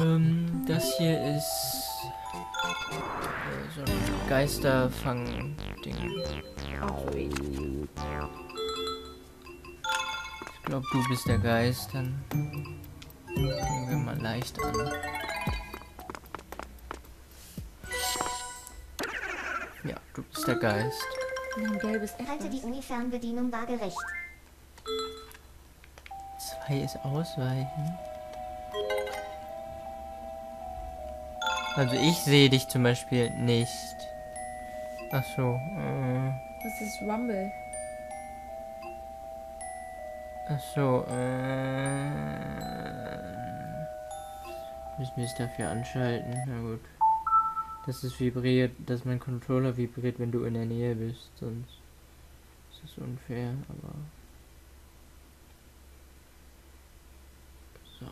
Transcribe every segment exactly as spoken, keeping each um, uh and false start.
Ähm, das hier ist äh, so ein Geisterfang-Ding. Auch so ich. Ich glaube, du bist der Geist. Dann fangen wir mal leicht an. Ja, du bist der Geist. Ein gelbes Halte die etwas. Uni-Fernbedienung waagerecht. Zwei ist ausweichen. Also ich sehe dich zum Beispiel nicht. Ach so. Äh, Das ist Rumble. ach so. Äh, müssen wir es dafür anschalten? Na gut. Dass es vibriert, dass mein Controller vibriert, wenn du in der Nähe bist. Sonst ist es unfair, aber. So.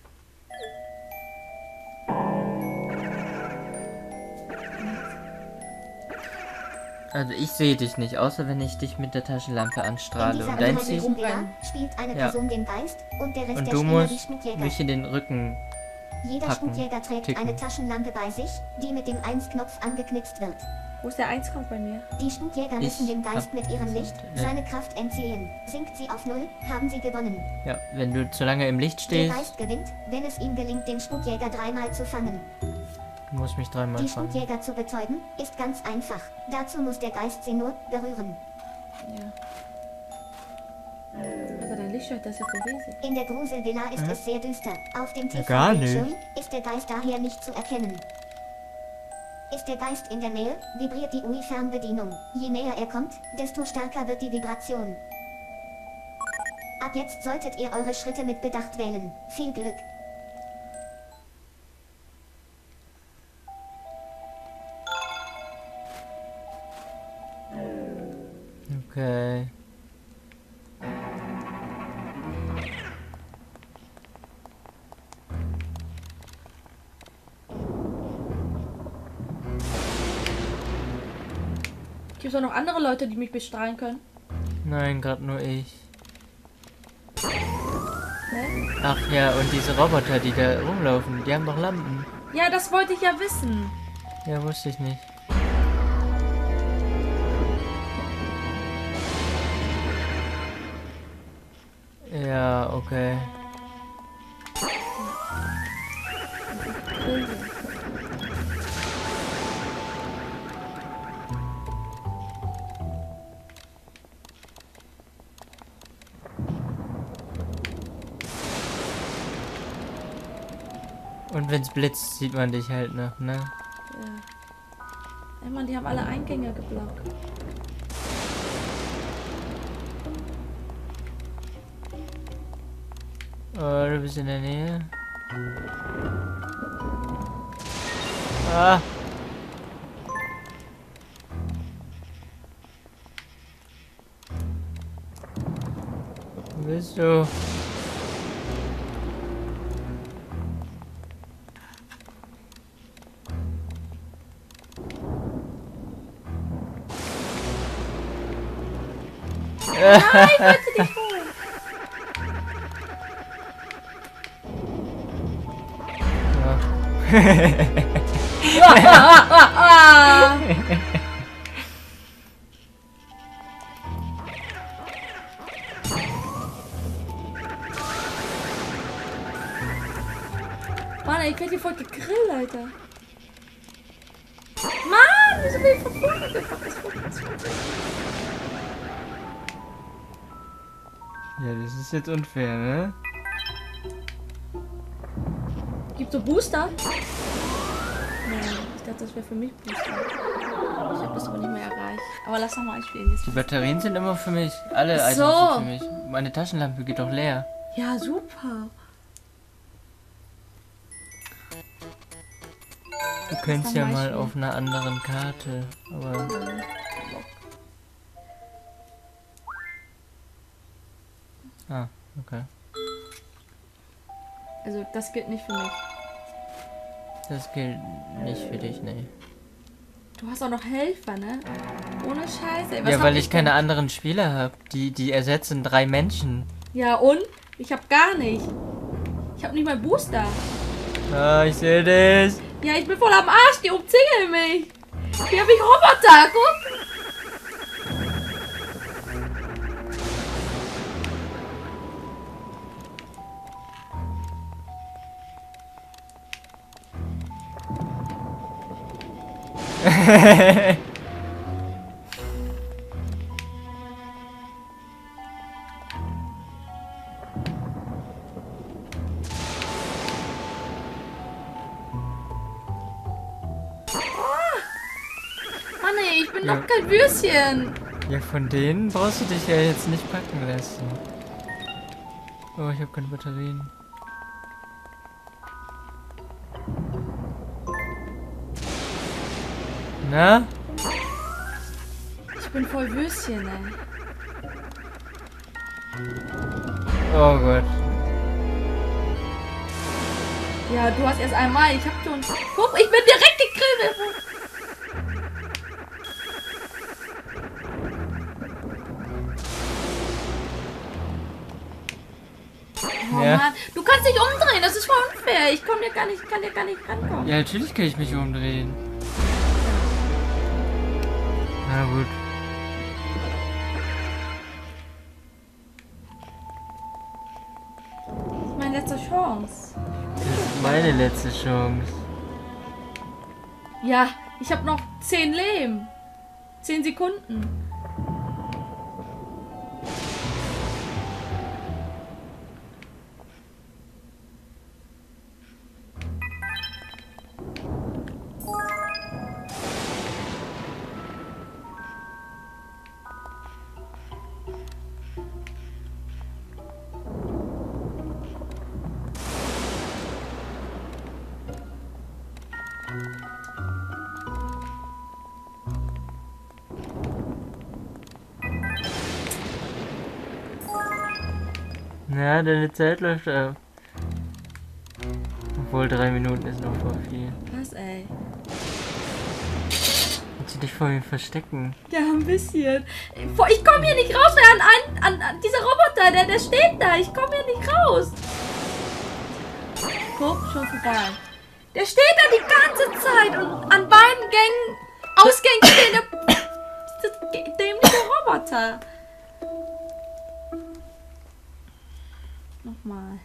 Also ich sehe dich nicht, außer wenn ich dich mit der Taschenlampe In anstrahle. dieser Und dein unheimlichen Ziel. Villa spielt eine Ja. Person den Geist und der Rest Und der du Spieler die musst Spukjäger. mich in den Rücken. Jeder packen, Spukjäger trägt ticken. eine Taschenlampe bei sich, die mit dem eins-Knopf angeknipst wird. Wo ist der Eins-Knopf bei mir? Die Spukjäger Ich müssen dem Geist hab- mit ihrem Licht Ne. seine Kraft entziehen. Sinkt sie auf Null, haben sie gewonnen. Ja, wenn du zu lange im Licht Der stehst, Geist gewinnt, wenn es ihm gelingt, den Spukjäger dreimal zu fangen. du musst mich dreimal Die fangen. Spukjäger zu betäuben, ist ganz einfach. Dazu muss der Geist sie nur berühren. Ja. Also dein Lichtschwert, das ist ja voll riesig. In der Gruselvilla ist Hä? es sehr düster. Auf dem Ja, gar T V-Bildschirm ist der Geist daher nicht zu erkennen. Ist der Geist in der Nähe, vibriert die U I-Fernbedienung. Je näher er kommt, desto stärker wird die Vibration. Ab jetzt solltet ihr eure Schritte mit Bedacht wählen. Viel Glück. Okay. Gibt es auch noch andere Leute, die mich bestrahlen können? Nein, gerade nur ich. Ne? Ach ja, und diese Roboter, die da rumlaufen, die haben doch Lampen. Ja, das wollte ich ja wissen. Ja, wusste ich nicht. Ja, okay. Und wenn's blitzt, sieht man dich halt noch, ne? Ja. Ey Mann, die haben alle Eingänge geblockt. Oh, du bist in der Nähe. Ah! Wo bist du? Nein, ich wollte dich holen. Ah. Mann, ich werde hier voll gegrillt, Alter. Mann, wieso bin ich von vorne gefahren? Ja, das ist jetzt unfair, ne? Gibt so Booster? Nein, ich dachte, das wäre für mich Booster. Ich habe das aber nicht mehr erreicht. Aber lass noch mal einspielen. Jetzt. Die Batterien sind immer für mich. Alle Ach Items so. sind für mich. Meine Taschenlampe geht doch leer. Ja, super. Du könntest ja noch mal mal spielen. auf einer anderen Karte. Aber. Ah, okay. Also, das gilt nicht für mich. Das gilt nicht für dich, ne. Du hast auch noch Helfer, ne? Ohne Scheiße. Ey, was Ja, hab weil ich keine denn? anderen Spieler habe. Die, die ersetzen drei Menschen. Ja, und? Ich hab gar nicht. Ich hab nicht mal Booster. Ah, ich sehe das. Ja, ich bin voll am Arsch, die umzingeln mich. Hier habe ich Roboter, guck. Mann, ey, ich bin Ja. doch kein Würstchen. Ja, von denen brauchst du dich ja jetzt nicht packen lassen. Oh, ich habe keine Batterien. Na? Ich bin voll Würstchen, ey. Oh Gott. Ja, du hast erst einmal. Ich hab schon. Guck, ich bin direkt gegrillt. Oh Ja. Mann, du kannst dich umdrehen, das ist voll unfair. Ich komm dir gar nicht, kann dir gar nicht rankommen. Ja, natürlich kann ich mich umdrehen. Na gut. Das ist meine letzte Chance. Das ist meine letzte Chance. Ja, ich habe noch zehn Leben. Zehn Sekunden. Na, deine Zeit läuft ab. Obwohl, drei Minuten ist noch voll viel. Was, ey? Kannst du dich vor mir verstecken? Ja, ein bisschen. Ich komme hier nicht raus, an, an, an, an dieser Roboter, der, der steht da. Ich komme hier nicht raus. Guck, schon vorbei. Der steht da die ganze Zeit und an beiden Gängen, Ausgängen steht der, der dämliche Roboter. Nochmal.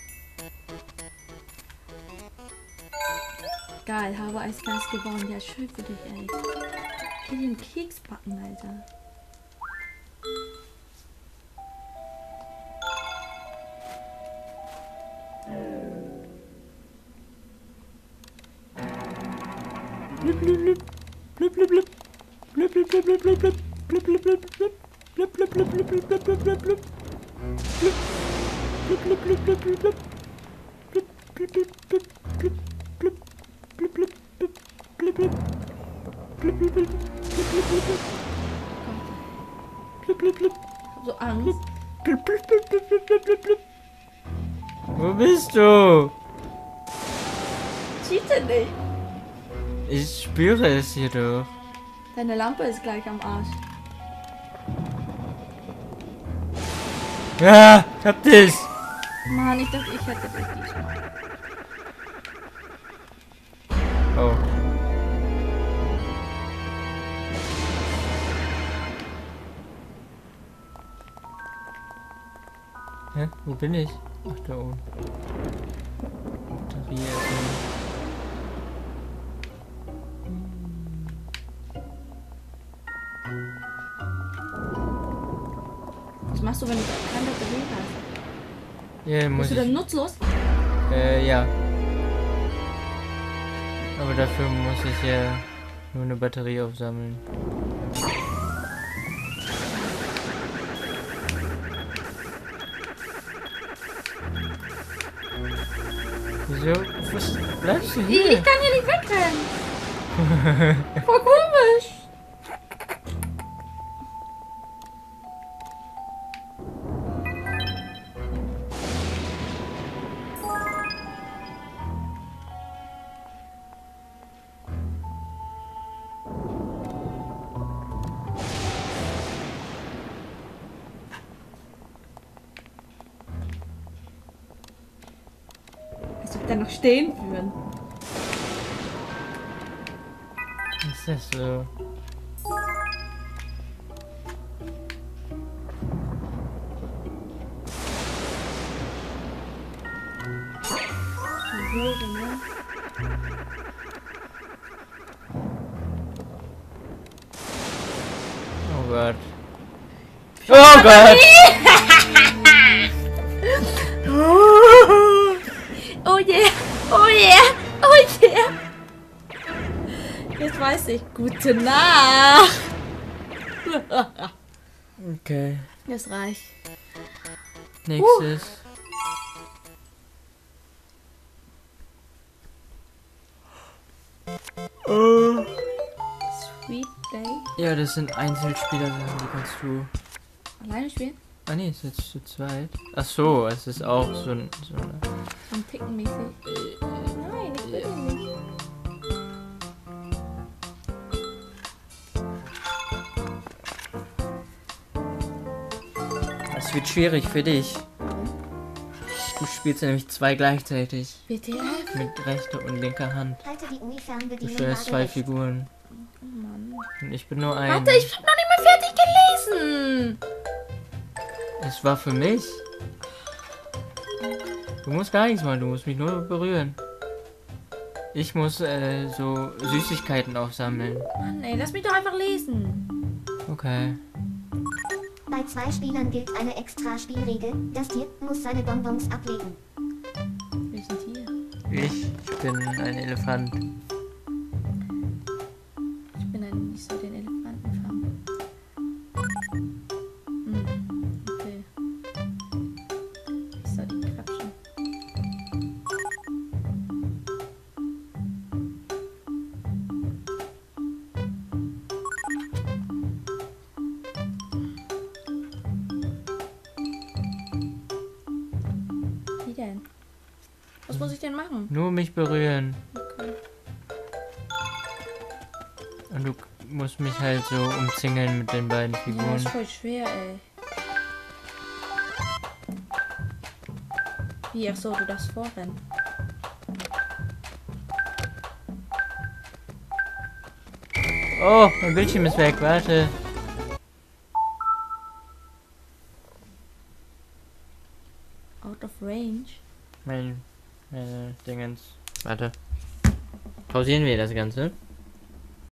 Geil, habe Eisgeist gewonnen. Ja, schön für dich, ey. Hier den Keks backen, Alter. Blip, blip, blip. Blip, blip, blip. Blip, blip, blip, blip, blip, blip. Blip, blip, blip, blip. Blip, blip, blip, blip, blip, blip, blip, blip, blip. Blip. Blip, blip, blip, blip, blip, blip. Blip, blip, blip, blip, blip, blip. Blip, blip, blip, blip, blip. Blip, blip, blip, blip, blip, blip. Blip, blip, blip. Ich hab so Angst. Blip, blip, blip, blip, blip, blip, blip, blip. Wo bist du? Cheate nicht. Ich spüre es hier doch. Deine Lampe ist gleich am Arsch. Ja, ich hab dich. Mann, ich dachte, ich hätte dich diesmal. Oh. Hä? Wo bin ich? Ach, da oben. Batterie erstmal. Was machst du, wenn du keine Batterie hast? Ja, muss Bist du dann ich. nutzlos? Äh, ja. Aber dafür muss ich ja nur eine Batterie aufsammeln. Wieso? Was bleibst du Ich, hier? ich kann hier nicht wegrennen. Voll komisch. dann noch stehen führen. Ist das so? Die Hure, ne? Oh Gott. Oh Gott! Oh yeah! Oh yeah! Oh yeah! Jetzt weiß ich. Gute Nacht! Okay. Das reicht. Nächstes. Uh. Sweet Day. Ja, das sind Einzelspieler-Sachen, die kannst du. Alleine spielen? Ah nee, ist jetzt zu zweit. Ach so, es ist auch so ein. So eine So ein Picken-mäßig. Nein, ich will ihn nicht. Das wird schwierig für dich. Du spielst nämlich zwei gleichzeitig. W T F? Mit rechter und linker Hand. Halte die U Du I-Fernbedienung steuerst zwei waagerecht. Figuren. Oh Mann. Und ich bin nur ein. Warte, ich hab noch nicht mal fertig gelesen! Es war für mich. Du musst gar nichts machen, du musst mich nur berühren. Ich muss äh, so Süßigkeiten aufsammeln. Mann, ey, lass mich doch einfach lesen. Okay. Bei zwei Spielern gilt eine extra Spielregel. Das Tier muss seine Bonbons ablegen. Wir sind hier. Ich bin ein Elefant. Ich bin ein nicht so den Elefantenfarm. Hm, okay. Ich soll die quatschen. Wie denn? Was muss ich denn machen? Nur mich berühren. Okay. Und du musst mich halt so umzingeln mit den beiden Ja, Figuren. ist voll schwer, ey. Wie, ach so, du darfst vorrennen. Oh, mein Bildschirm ist weg, warte. Out of range. Mein, meine Dingens. Warte. Pausieren wir das Ganze.